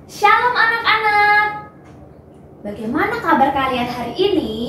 Shalom anak-anak. Bagaimana kabar kalian hari ini?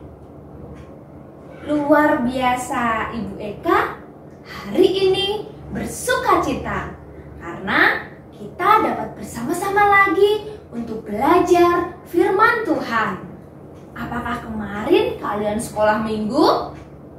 Luar biasa, Ibu Eka hari ini bersukacita karena kita dapat bersama-sama lagi untuk belajar firman Tuhan. Apakah kemarin kalian sekolah minggu?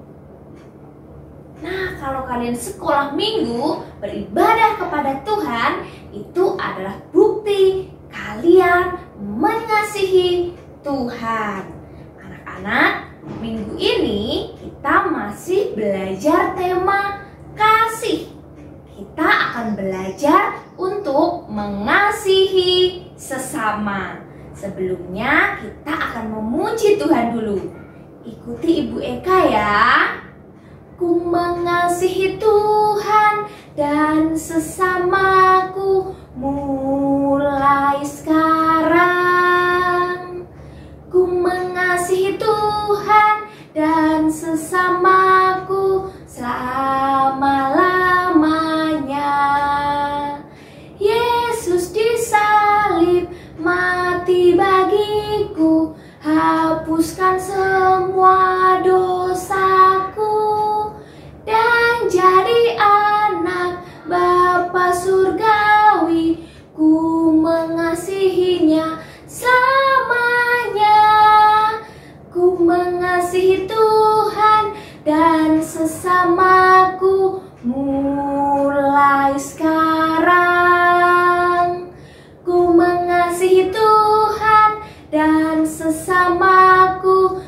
Nah, kalau kalian sekolah minggu beribadah kepada Tuhan, itu adalah bukti kalian mengasihi Tuhan. Anak-anak, minggu ini kita masih belajar tema kasih. Kita akan belajar untuk mengasihi sesama. Sebelumnya kita akan memuji Tuhan dulu. Ikuti Ibu Eka ya. Ku mengasihi Tuhan dan sesamaku mulai sekarang. Ku mengasihi Tuhan dan sesamaku selama-lamanya. Yesus disalib mati bagiku, hapuskan semua dosaku, dan jadi anak Bapa surgawi. Ku mengasihinya selamanya. Ku mengasihi Tuhan dan sesamaku mulai sekarang. Ku mengasihi Tuhan dan sesamaku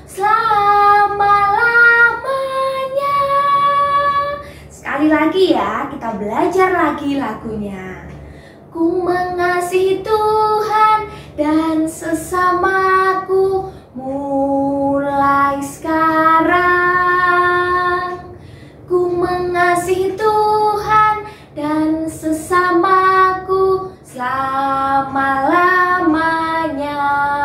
selama-lamanya. Sekali lagi ya, kita belajar lagi lagunya. Ku mengasihi Tuhan dan sesamaku mulai sekarang. Ku mengasihi Tuhan dan sesamaku selama-lamanya.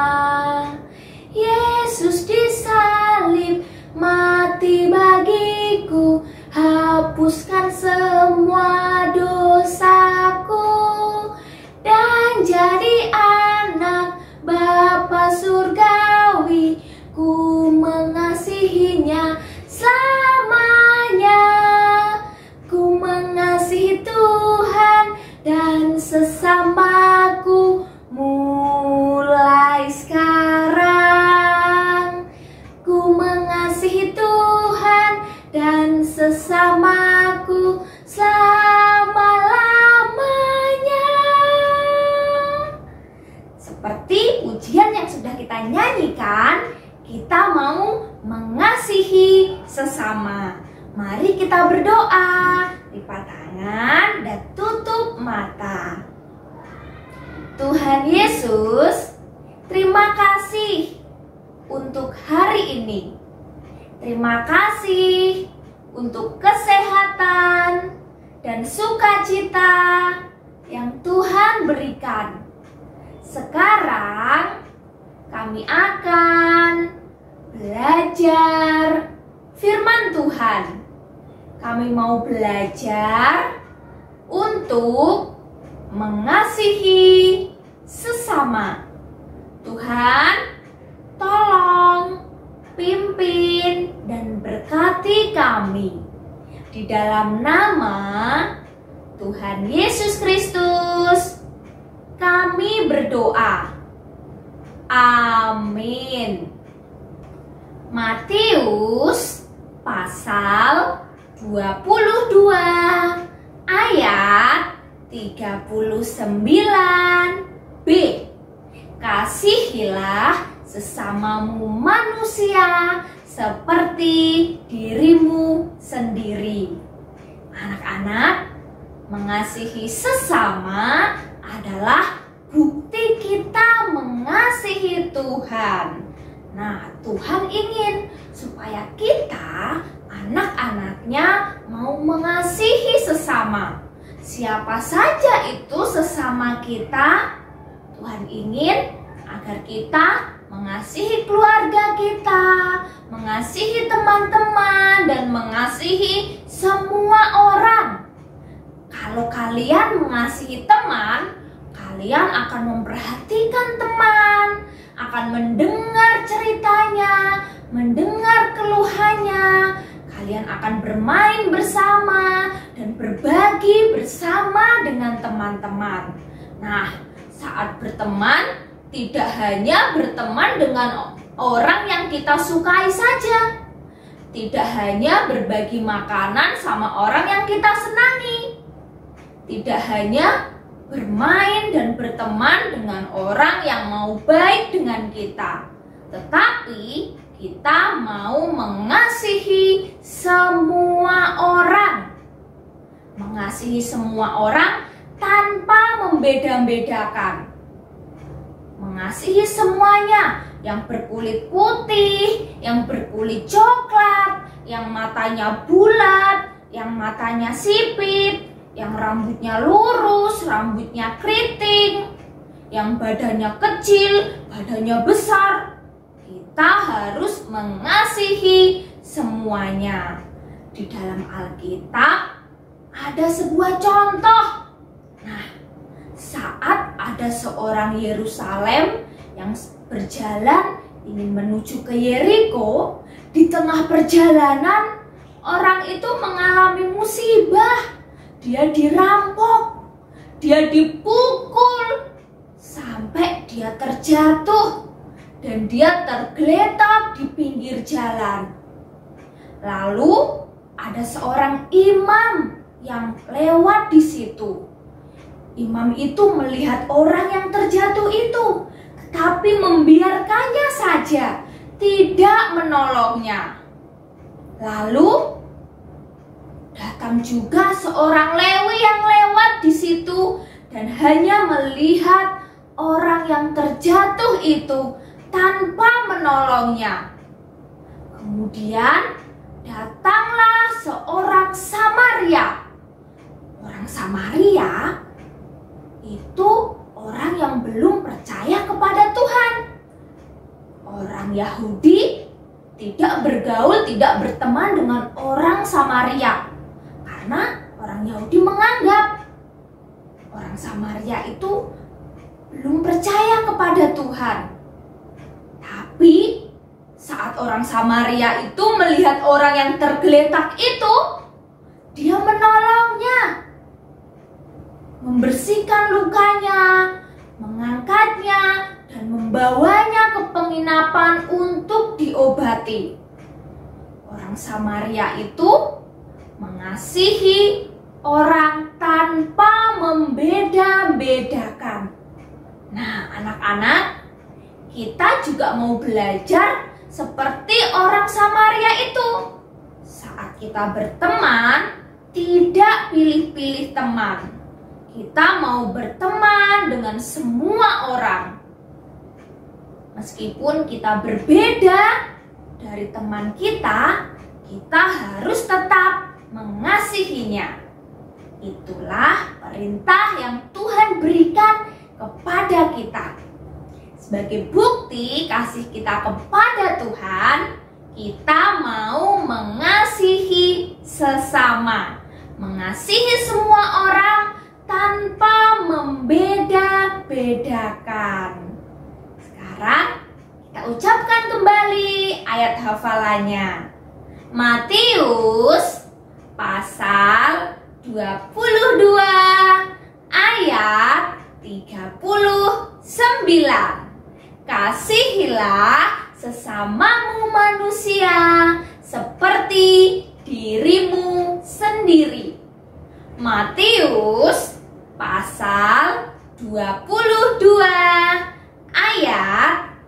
Yesus disalib mati bagiku, hapuskan semua dosaku, dan jadi anak Bapa surgawi. Ku mengasihinya selamanya. Ku mengasihi Tuhan dan sesamaku mulai sekarang. Ku mengasihi Tuhan dan sesamaku selama-lamanya. Seperti pujian yang sudah kita nyanyikan, kita mau mengasihi sesama. Mari kita berdoa, lipat tangan dan tutup mata. Tuhan Yesus, terima kasih untuk hari ini. Terima kasih untuk kesehatan dan sukacita yang Tuhan berikan. Sekarang kami akan belajar firman Tuhan. Kami mau belajar untuk mengasihi sesama. Tuhan, tolong pimpin dan berkati kami. Di dalam nama Tuhan Yesus Kristus, kami berdoa. Amin. Matius pasal 22 ayat 39b. Kasihilah sesamamu manusia seperti dirimu sendiri. Anak-anak, mengasihi sesama adalah bukti kita mengasihi Tuhan. Nah, Tuhan ingin supaya kita, anak-anaknya, mau mengasihi sesama. Siapa saja itu sesama kita, Tuhan ingin agar kita mengasihi keluarga kita, mengasihi teman-teman, dan mengasihi semua orang. Kalau kalian mengasihi teman, Kalian akan memperhatikan teman, akan mendengar ceritanya, mendengar keluhannya. Kalian akan bermain bersama dan berbagi bersama dengan teman-teman. Nah, saat berteman, tidak hanya berteman dengan orang yang kita sukai saja. Tidak hanya berbagi makanan sama orang yang kita senangi. Tidak hanya bermain dan berteman dengan orang yang mau baik dengan kita. Tetapi kita mau mengasihi semua orang. Mengasihi semua orang tanpa membeda-bedakan. Mengasihi semuanya, yang berkulit putih, yang berkulit coklat, yang matanya bulat, yang matanya sipit, yang rambutnya lurus, rambutnya keriting, yang badannya kecil, badannya besar. Kita harus mengasihi semuanya. Di dalam Alkitab ada sebuah contoh. Nah, saat ada seorang Yerusalem yang berjalan ingin menuju ke Yeriko, di tengah perjalanan orang itu mengalami musibah. Dia dirampok, dia dipukul sampai dia terjatuh dan dia tergeletak di pinggir jalan. Lalu ada seorang imam yang lewat di situ. Imam itu melihat orang yang terjatuh itu, tetapi membiarkannya saja, tidak menolongnya. Lalu datang juga seorang Lewi yang lewat di situ dan hanya melihat orang yang terjatuh itu tanpa menolongnya. Kemudian datanglah seorang Samaria. Orang Samaria itu orang yang belum percaya kepada Tuhan. Orang Yahudi tidak bergaul, tidak berteman dengan orang Samaria. Karena orang Yahudi menganggap orang Samaria itu belum percaya kepada Tuhan. Tapi saat orang Samaria itu melihat orang yang tergeletak itu, dia menolongnya, membersihkan lukanya, mengangkatnya, dan membawanya ke penginapan untuk diobati. Orang Samaria itu mengasihi orang tanpa membeda-bedakan. Nah, anak-anak, kita juga mau belajar seperti orang Samaria itu. Saat kita berteman, tidak pilih-pilih teman. Kita mau berteman dengan semua orang. Meskipun kita berbeda dari teman kita harus tetap mengasihinya. Itulah perintah yang Tuhan berikan kepada kita. Sebagai bukti kasih kita kepada Tuhan, kita mau mengasihi sesama. Mengasihi semua orang tanpa membeda-bedakan. Sekarang kita ucapkan kembali ayat hafalannya. Matius pasal 22 ayat 39. Kasihilah sesamamu manusia seperti dirimu sendiri. Matius pasal 22 ayat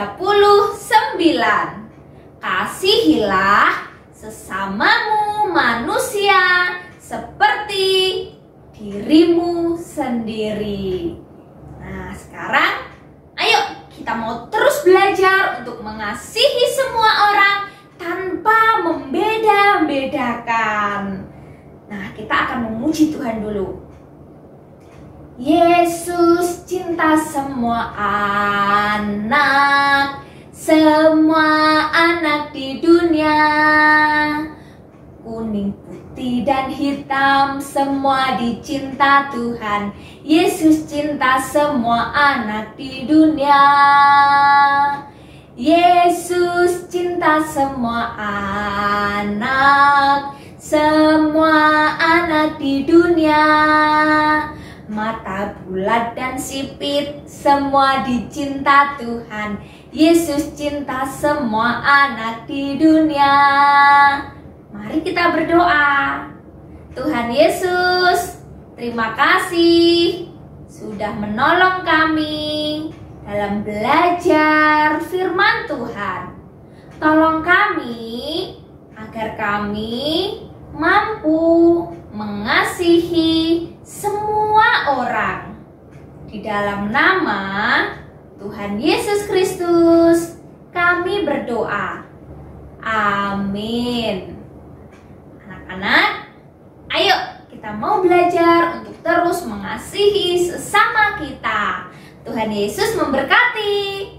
39. Kasihilah sesamamu manusia seperti dirimu sendiri. Nah, sekarang ayo kita mau terus belajar untuk mengasihi semua orang tanpa membeda-bedakan. Nah, kita akan memuji Tuhan dulu. Yesus cinta semua anak di dunia. Kuning, putih, putih dan hitam, semua dicinta Tuhan. Yesus cinta semua anak di dunia. Yesus cinta semua anak di dunia. Mata bulat dan sipit, semua dicinta Tuhan. Yesus cinta semua anak di dunia. Mari kita berdoa. Tuhan Yesus, terima kasih sudah menolong kami dalam belajar firman Tuhan. Tolong kami agar kami mampu mengasihi semua orang. Di dalam nama Tuhan Yesus Kristus kami berdoa. Amin. Anak-anak, ayo kita mau belajar untuk terus mengasihi sesama kita. Tuhan Yesus memberkati.